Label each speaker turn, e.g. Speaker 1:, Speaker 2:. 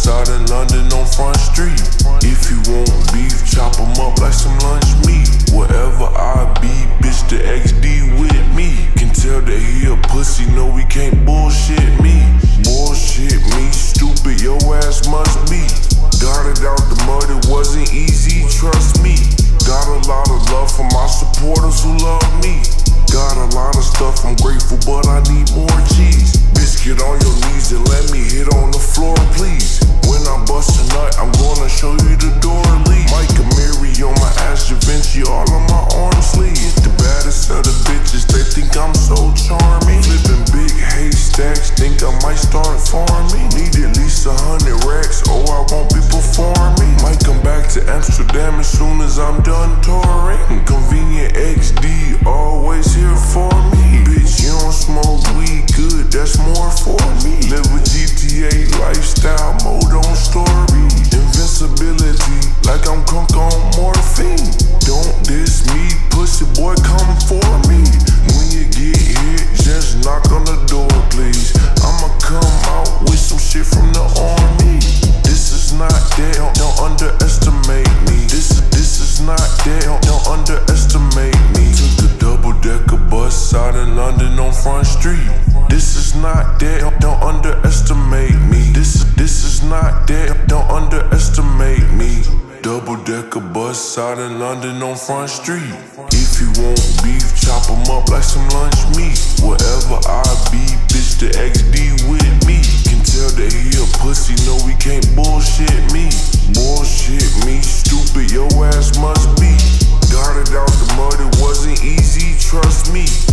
Speaker 1: side in London on Front Street. If you want beef, chop 'em up like some lunch meat. Wherever I be, bitch, the XD with me. Can tell that he a pussy, no, he can't bullshit me. Bullshit me, stupid, your ass must be. Got it out the mud, it wasn't easy, trust me. Got a lot of love from my supporters who love me. Got a lot of stuff, I'm grateful, but I need more cheese. Biscuit on your knees and let me hit on the floor, please. When I bust a nut, I'm gonna show you the door lead. Mike Amiri on my ass, Givenchy all on my arm sleeve. The baddest of the bitches, they think I'm so charming. Flipping big haystacks, think I might start farming. Need at least 100 racks, or I won't be performing. Might come back to Amsterdam as soon as I'm done touring. Convenient XD, always here for me. Bitch, you don't smoke weed, good, that's more for me. Live a GTA lifestyle, mode on story. Invincibility, like I'm crunk on morphine. Don't diss me, pussy boy, come for me. When you get hit, just knock on the door, please. I'ma come out with some shit from the army. This is not that, don't underestimate me. This is not that, don't underestimate me. Took the double-decker bus out in London on Front Street. This is not that, don't underestimate me. This is not that, don't underestimate me. Double-decker bus out in London on Front Street. If you want beef, chop 'em up like some lunch meat. Wherever I be, bitch, the XD with me. Can tell that he a pussy, no, he can't bullshit me. Bullshit me, stupid, your ass must be. Got it out the mud, it wasn't easy, trust me.